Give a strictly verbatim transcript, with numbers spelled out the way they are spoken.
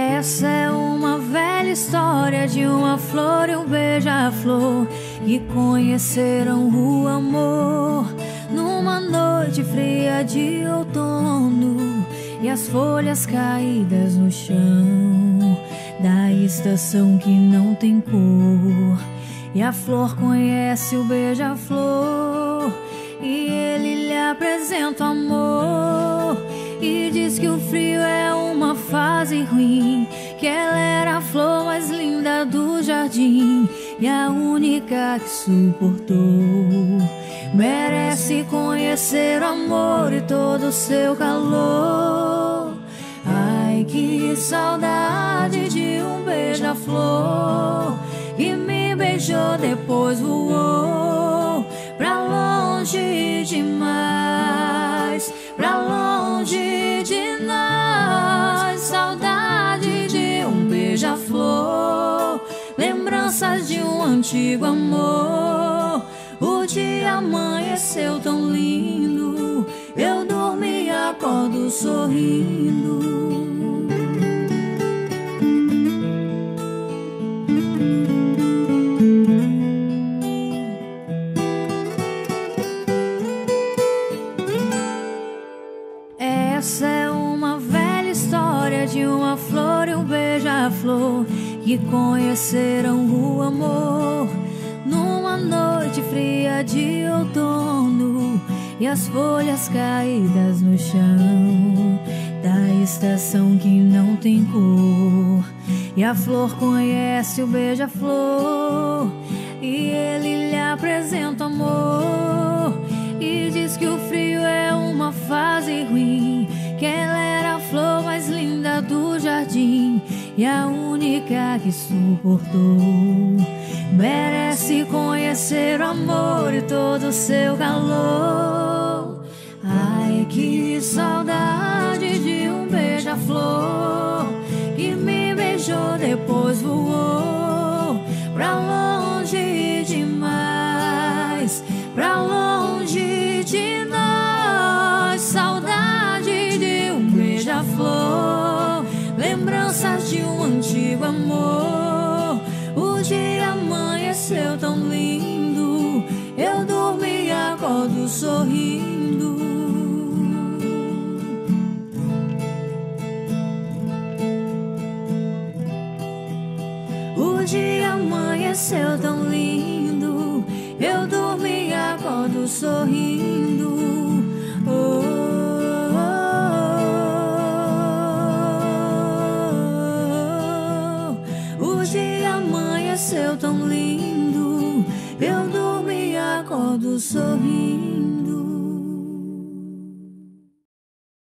Essa é uma velha história de uma flor e um beija-flor que conheceram o amor numa noite fria de outono, e as folhas caídas no chão da estação que não tem cor. E a flor conhece o beija-flor e ele lhe apresenta o amor, e diz que o frio é uma fase ruim, que ela era a flor mais linda do jardim e a única que suportou. Merece conhecer o amor e todo o seu calor. Ai, que saudade de um beija-flor que me beijou, depois voou pra longe demais, pra longe de nós. Saudade de um beija-flor, lembranças de um antigo amor. O dia amanheceu tão lindo, eu dormi e acordo sorrindo. Essa é uma velha história de uma flor e um beija-flor que conheceram o amor numa noite fria de outono, e as folhas caídas no chão da estação que não tem cor. E a flor conhece o beija-flor e ele lhe apresenta o amor, e diz que o frio é uma fase ruim, que ela era a flor mais linda do jardim e a única que suportou. Merece conhecer o amor e todo o seu calor. Ai, que saudade de um beija-flor que me beijou, depois voou pra longe demais, pra longe de nós. Saudade de um beija-flor, lembranças de um antigo amor. O dia amanheceu tão lindo, eu dormi e acordo sorrindo. O dia amanheceu tão lindo, eu dormi e acordo sorrindo. Oh, oh, oh, oh. O dia amanheceu tão lindo, eu dormi e acordo sorrindo.